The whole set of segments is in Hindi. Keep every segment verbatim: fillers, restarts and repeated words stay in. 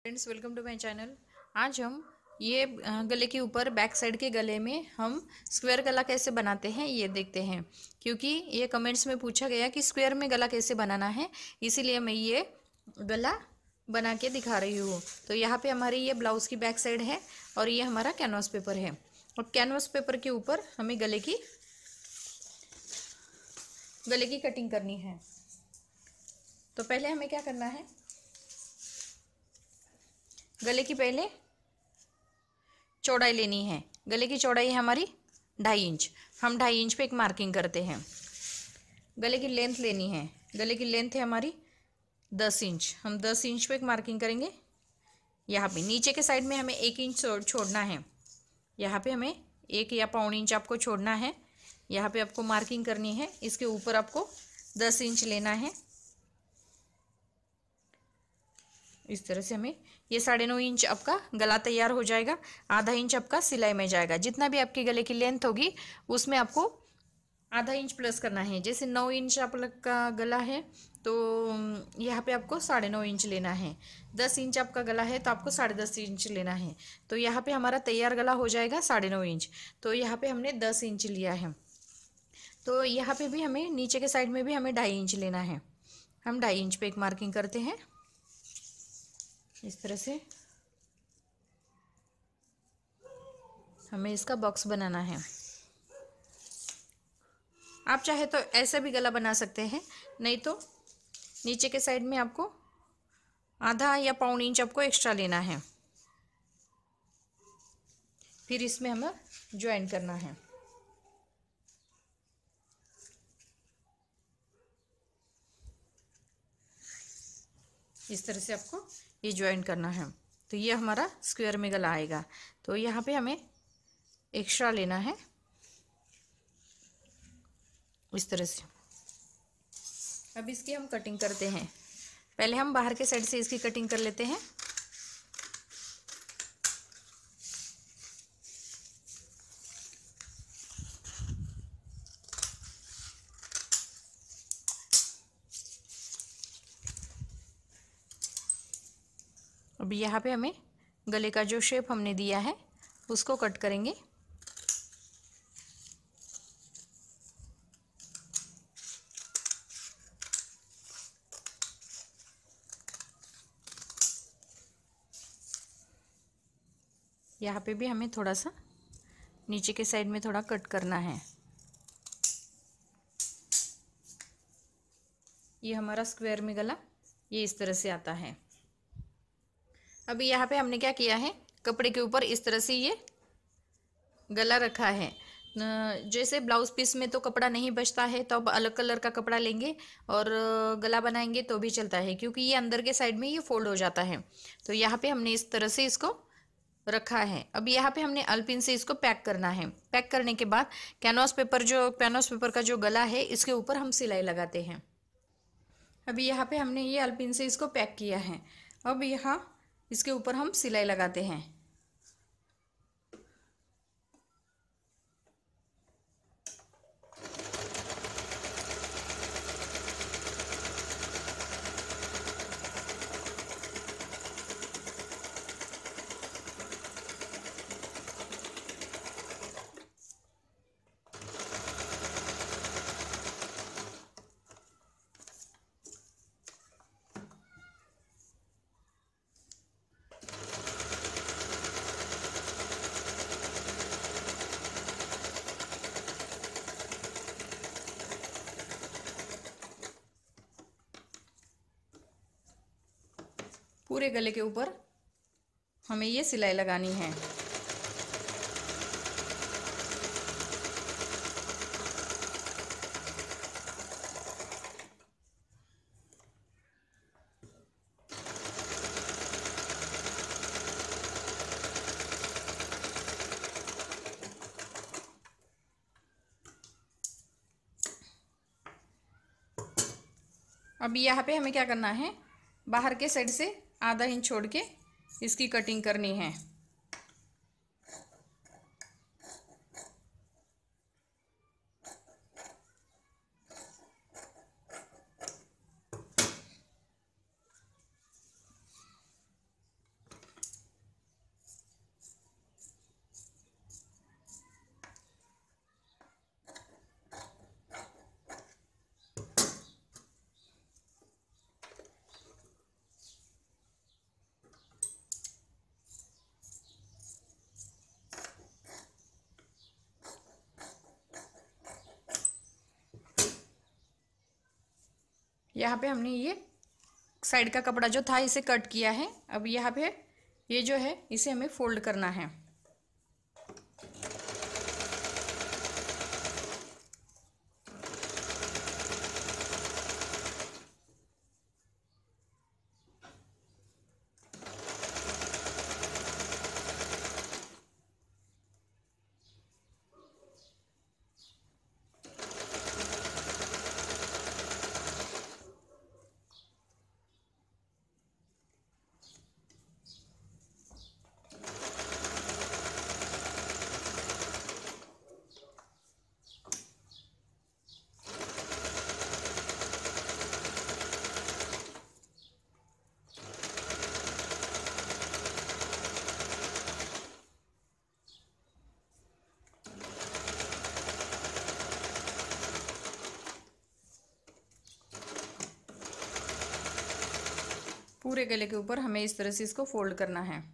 Friends, welcome to my channel. आज हम ये गले के ऊपर बैक साइड के गले में हम स्क्वायर गला कैसे बनाते हैं ये देखते हैं, क्योंकि ये कमेंट्स में पूछा गया कि स्क्वायर में गला कैसे बनाना है, इसीलिए मैं ये गला बना के दिखा रही हूँ। तो यहाँ पे हमारी ये ब्लाउज़ की बैक साइड है और ये हमारा कैनवास पेपर है। और कैनवास पेपर के ऊपर हमें गले की गले की कटिंग करनी है। तो पहले हमें क्या करना है, गले की पहले चौड़ाई लेनी है। गले की चौड़ाई है हमारी ढाई इंच। हम ढाई इंच पे एक मार्किंग करते हैं। गले की लेंथ लेनी है। गले की लेंथ है हमारी दस इंच। हम दस इंच पे एक मार्किंग करेंगे। यहाँ पे नीचे के साइड में हमें एक इंच छोड़ना है। यहाँ पे हमें एक या पौन इंच आपको छोड़ना है। यहाँ पे आपको मार्किंग करनी है। इसके ऊपर आपको दस इंच लेना है। इस तरह से हमें ये साढ़े नौ इंच आपका गला तैयार हो जाएगा। आधा इंच आपका सिलाई में जाएगा। जितना भी आपके गले की लेंथ होगी उसमें आपको आधा इंच प्लस करना है। जैसे नौ इंच आपका गला है तो यहाँ पे आपको साढ़े नौ इंच लेना है। दस इंच आपका गला है तो आपको साढ़े दस इंच लेना है। तो यहाँ पे हमारा तैयार गला हो जाएगा साढ़े नौ इंच। तो यहाँ पे हमने दस इंच लिया है। तो यहाँ पे भी हमें नीचे के साइड में भी हमें ढाई इंच लेना है। हम ढाई इंच पे एक मार्किंग करते हैं। इस तरह से हमें इसका बॉक्स बनाना है। आप चाहे तो ऐसा भी गला बना सकते हैं, नहीं तो नीचे के साइड में आपको आधा या पौन इंच आपको एक्स्ट्रा लेना है। फिर इसमें हमें ज्वाइन करना है। इस तरह से आपको ये ज्वाइन करना है। तो ये हमारा स्क्वायर में गला आएगा। तो यहाँ पे हमें एक्स्ट्रा लेना है इस तरह से। अब इसकी हम कटिंग करते हैं। पहले हम बाहर के साइड से इसकी कटिंग कर लेते हैं। अब यहाँ पे हमें गले का जो शेप हमने दिया है उसको कट करेंगे। यहाँ पे भी हमें थोड़ा सा नीचे के साइड में थोड़ा कट करना है। ये हमारा स्क्वायर में गला ये इस तरह से आता है। अभी यहाँ पे हमने क्या किया है, कपड़े के ऊपर इस तरह से ये गला रखा है। जैसे ब्लाउज पीस में तो कपड़ा नहीं बचता है तो अब अलग कलर का कपड़ा लेंगे और गला बनाएंगे तो भी चलता है, क्योंकि ये अंदर के साइड में ये फोल्ड हो जाता है। तो यहाँ पे हमने इस तरह से इसको रखा है। अब यहाँ पे हमने अलपिन से इसको पैक करना है। पैक करने के बाद कैनवास पेपर जो कैनवास पेपर का जो गला है इसके ऊपर हम सिलाई लगाते हैं। अभी यहाँ पे हमने ये अलपिन से इसको पैक किया है। अब यहाँ इसके ऊपर हम सिलाई लगाते हैं। पूरे गले के ऊपर हमें ये सिलाई लगानी है। अब यहाँ पे हमें क्या करना है, बाहर के साइड से आधा इंच छोड़ के इसकी कटिंग करनी है। यहाँ पे हमने ये साइड का कपड़ा जो था इसे कट किया है। अब यहाँ पे ये जो है इसे हमें फोल्ड करना है। पूरे गले के ऊपर हमें इस तरह से इसको फोल्ड करना है।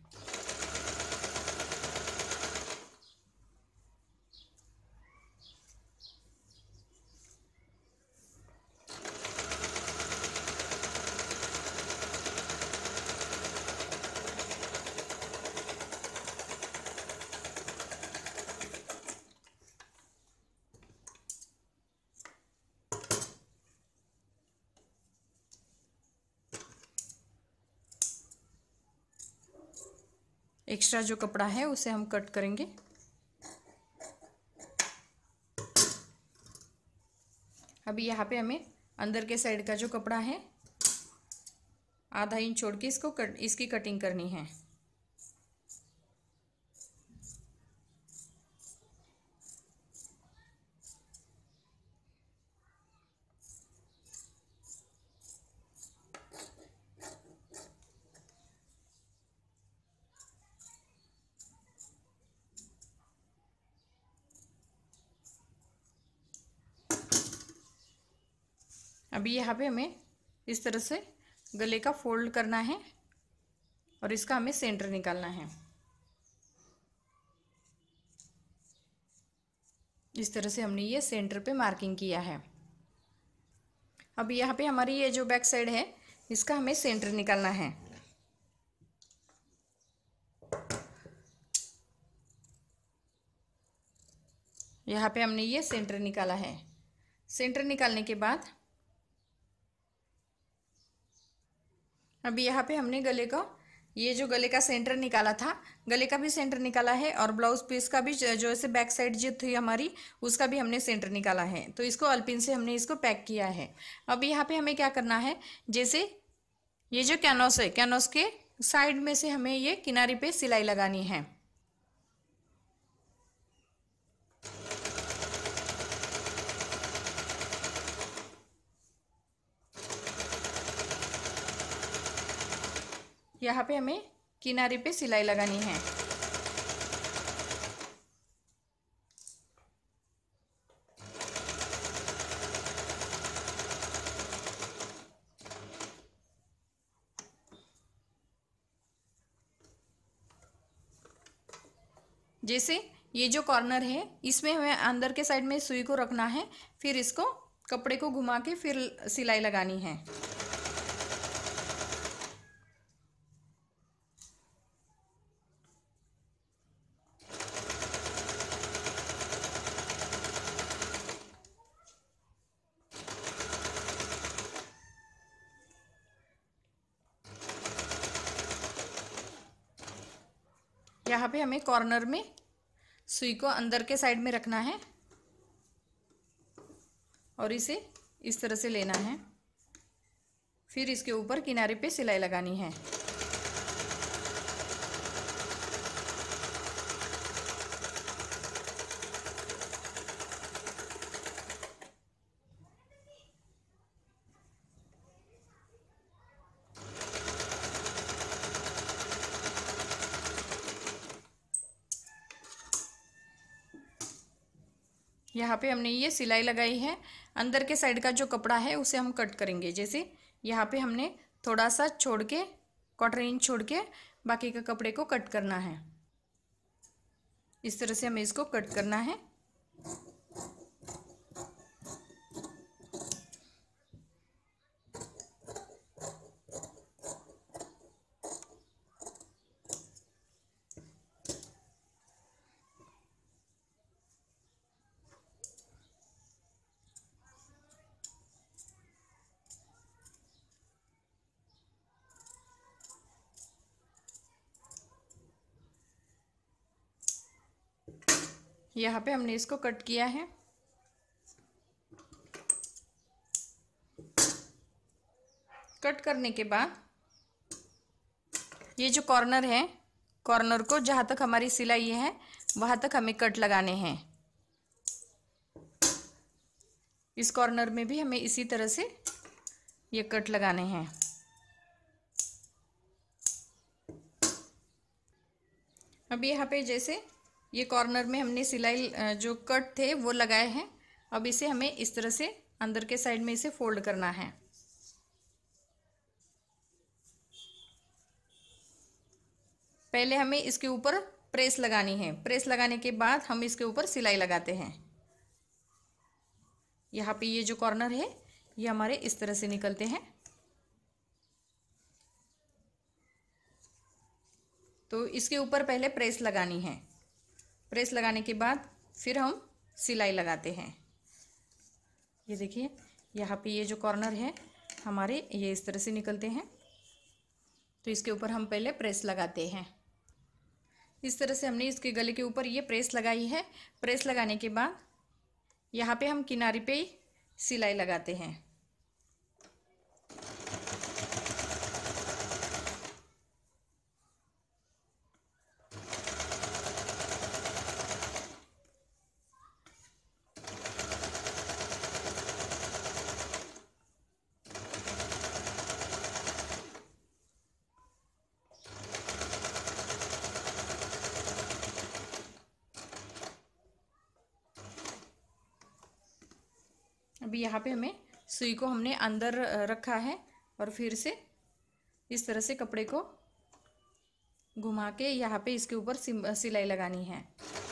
एक्स्ट्रा जो कपड़ा है उसे हम कट करेंगे। अभी यहाँ पे हमें अंदर के साइड का जो कपड़ा है आधा इंच छोड़ के इसको कट इसकी कटिंग करनी है। अभी यहाँ पे हमें इस तरह से गले का फोल्ड करना है और इसका हमें सेंटर निकालना है। इस तरह से हमने ये सेंटर पे मार्किंग किया है। अब यहाँ पे हमारी ये जो बैक साइड है इसका हमें सेंटर निकालना है। यहाँ पे हमने ये सेंटर निकाला है। सेंटर निकालने के बाद अभी यहाँ पे हमने गले का ये जो गले का सेंटर निकाला था, गले का भी सेंटर निकाला है और ब्लाउज पीस का भी जो ऐसे बैक साइड जो थी हमारी उसका भी हमने सेंटर निकाला है। तो इसको अल्पिन से हमने इसको पैक किया है। अब यहाँ पे हमें क्या करना है, जैसे ये जो कैनवस है कैनवस के साइड में से हमें ये किनारे पे सिलाई लगानी है। यहाँ पे हमें किनारे पे सिलाई लगानी है। जैसे ये जो कॉर्नर है इसमें हमें अंदर के साइड में सुई को रखना है, फिर इसको कपड़े को घुमा के फिर सिलाई लगानी है। यहाँ पे हमें कॉर्नर में सुई को अंदर के साइड में रखना है और इसे इस तरह से लेना है, फिर इसके ऊपर किनारे पे सिलाई लगानी है। यहाँ पे हमने ये सिलाई लगाई है। अंदर के साइड का जो कपड़ा है उसे हम कट करेंगे। जैसे यहाँ पे हमने थोड़ा सा छोड़ के क्वार्टर इंच छोड़ के बाकी का कपड़े को कट करना है। इस तरह से हमें इसको कट करना है। यहाँ पे हमने इसको कट किया है। कट करने के बाद ये जो कॉर्नर है, कॉर्नर को जहाँ तक हमारी सिलाई है वहाँ तक हमें कट लगाने हैं। इस कॉर्नर में भी हमें इसी तरह से ये कट लगाने हैं। अब यहाँ पे जैसे ये कॉर्नर में हमने सिलाई जो कट थे वो लगाए हैं। अब इसे हमें इस तरह से अंदर के साइड में इसे फोल्ड करना है। पहले हमें इसके ऊपर प्रेस लगानी है। प्रेस लगाने के बाद हम इसके ऊपर सिलाई लगाते हैं। यहाँ पे ये जो कॉर्नर है ये हमारे इस तरह से निकलते हैं। तो इसके ऊपर पहले प्रेस लगानी है। प्रेस लगाने के बाद फिर हम सिलाई लगाते हैं। ये देखिए यहाँ पे ये जो कॉर्नर है हमारे ये इस तरह से निकलते हैं। तो इसके ऊपर हम पहले प्रेस लगाते हैं। इस तरह से हमने इसके गले के ऊपर ये प्रेस लगाई है। प्रेस लगाने के बाद यहाँ पे हम किनारे पे सिलाई लगाते हैं। अभी यहाँ पे हमें सुई को हमने अंदर रखा है और फिर से इस तरह से कपड़े को घुमा के यहाँ पे इसके ऊपर सिलाई लगानी है।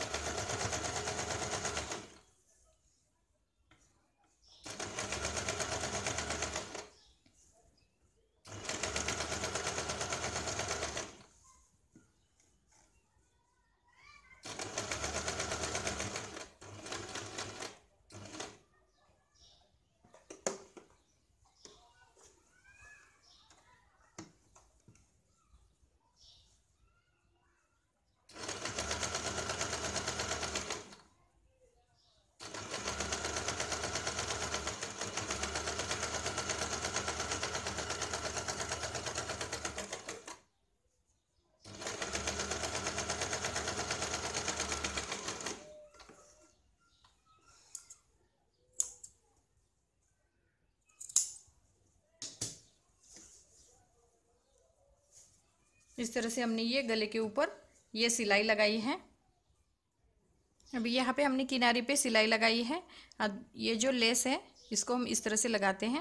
इस तरह से हमने ये गले के ऊपर ये सिलाई लगाई है। अभी यहाँ पे हमने किनारे पे सिलाई लगाई है। अब ये जो लेस है इसको हम इस तरह से लगाते हैं।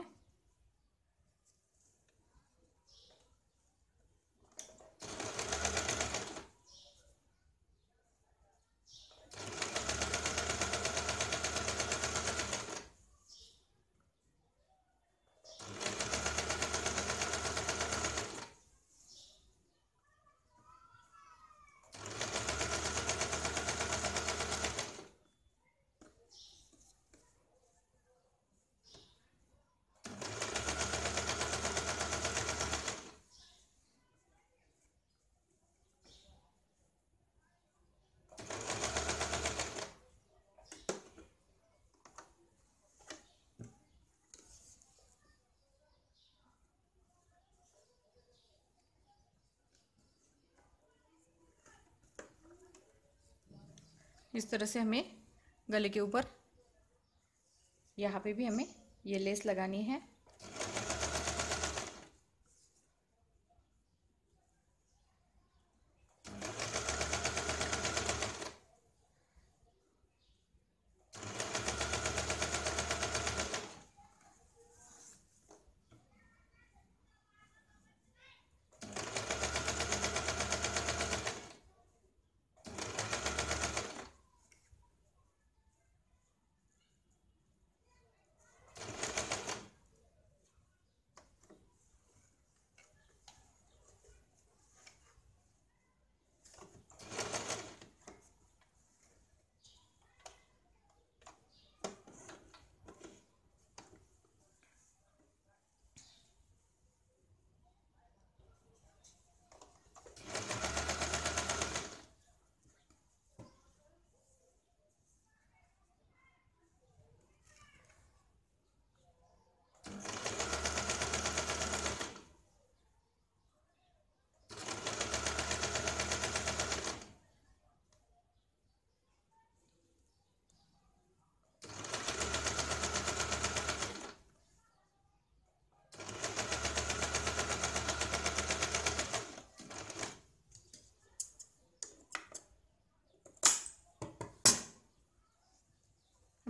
इस तरह से हमें गले के ऊपर यहाँ पे भी हमें ये लेस लगानी है।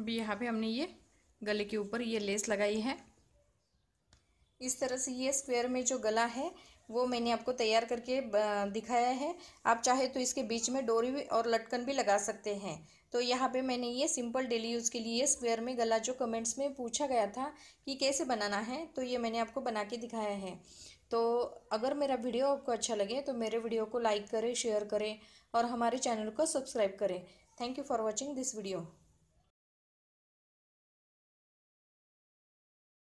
अभी यहाँ पे हमने ये गले के ऊपर ये लेस लगाई है। इस तरह से ये स्क्वायर में जो गला है वो मैंने आपको तैयार करके दिखाया है। आप चाहे तो इसके बीच में डोरी और लटकन भी लगा सकते हैं। तो यहाँ पे मैंने ये सिंपल डेली यूज़ के लिए स्क्वायर में गला जो कमेंट्स में पूछा गया था कि कैसे बनाना है, तो ये मैंने आपको बना के दिखाया है। तो अगर मेरा वीडियो आपको अच्छा लगे तो मेरे वीडियो को लाइक करें, शेयर करें और हमारे चैनल को सब्सक्राइब करें। Thank you for watching this video.